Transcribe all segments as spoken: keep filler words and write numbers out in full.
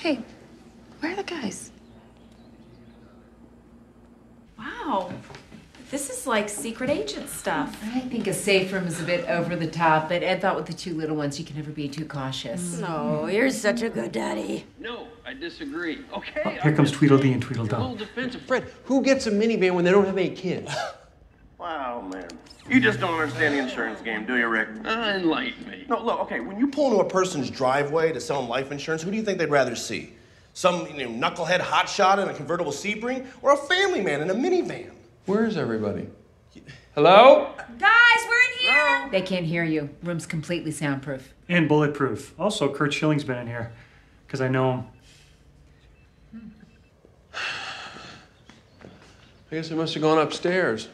Hey, where are the guys? Wow. This is like secret agent stuff. I think a safe room is a bit over the top, but Ed thought with the two little ones, you can never be too cautious. No, you're such a good daddy. No, I disagree. Okay. Oh, here comes Tweedledee and Tweedledum. A little defensive. Fred, who gets a minivan when they don't have any kids? Wow, man. You just don't understand the insurance game, do you, Rick? Uh, enlighten me. No, look, okay, when you pull into a person's driveway to sell them life insurance, who do you think they'd rather see? Some, you know, knucklehead hotshot in a convertible Sebring, or a family man in a minivan? Where's everybody? Hello? Guys, we're in here! They can't hear you. Room's completely soundproof. And bulletproof. Also, Kurt Schilling's been in here, because I know him. I guess I must have gone upstairs.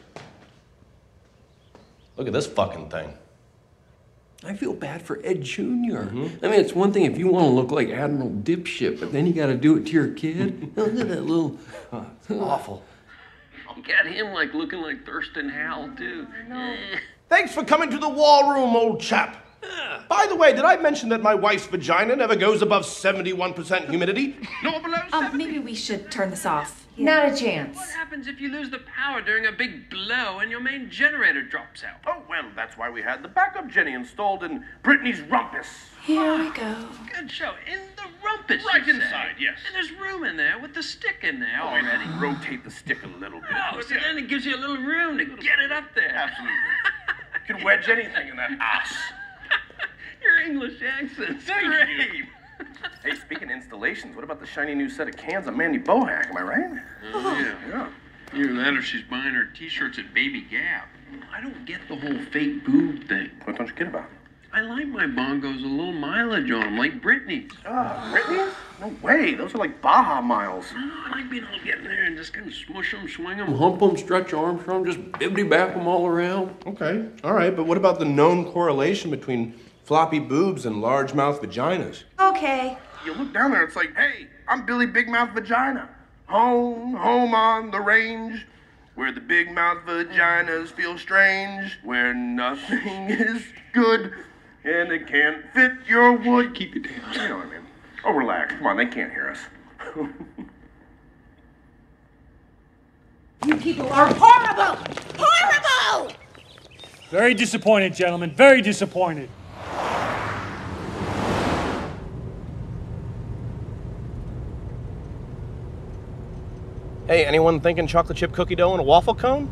Look at this fucking thing. I feel bad for Ed Junior Mm-hmm. I mean, it's one thing if you want to look like Admiral Dipshit, but then you got to do it to your kid. Look at that little... Uh, Awful. I'll get him like looking like Thurston Howell, too. No. Thanks for coming to the war room, old chap. By the way, did I mention that my wife's vagina never goes above seventy-one percent humidity? No, below Um, maybe we should turn this off. Not a chance. What happens if you lose the power during a big blow and your main generator drops out? Oh, well, that's why we had the backup Jenny installed in Brittany's rumpus. Here we go. Good show. In the rumpus, Right you say. inside, yes. And there's room in there with the stick in there Oh, and already. then rotate the stick a little bit. Oh, so then it gives you a little room to get it up there. Absolutely. You can wedge anything in that ass. Your English accent's great. Hey, speaking of installations, what about the shiny new set of cans of Mandy Bohack, am I right? Oh, yeah. Yeah. Either that or she's buying her t-shirts at Baby Gap. I don't get the whole fake boob thing. What don't you get about it? I like my bongos a little mileage on them, like Britney's. Ah, Brittany's? No way, those are like Baja miles. Oh, I like being able to get in there and just kind of smush them, swing them, hump them, stretch arms from them, just bibbity-bap them all around. Okay, all right, but what about the known correlation between floppy boobs and largemouth vaginas? Okay. You look down there, it's like, hey, I'm Billy Big Mouth Vagina. Home, home on the range, where the big mouth vaginas feel strange, where nothing is good, and it can't fit your wood. Keep it down. You know what I mean. Oh, relax. Come on, they can't hear us. You people are horrible! Horrible! Very disappointed, gentlemen. Very disappointed. Hey, anyone thinking chocolate chip cookie dough and a waffle cone?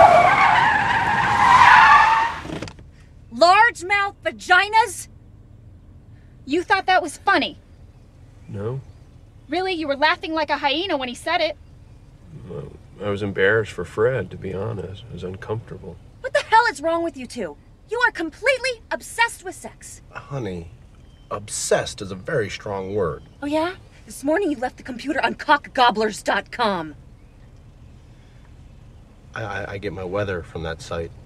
Largemouth vaginas? You thought that was funny? No. Really? You were laughing like a hyena when he said it. Well, I was embarrassed for Fred, to be honest. It was uncomfortable. What the hell is wrong with you two? You are completely obsessed with sex. Honey, obsessed is a very strong word. Oh yeah? This morning you left the computer on cock gobblers dot com. I, I, I get my weather from that site.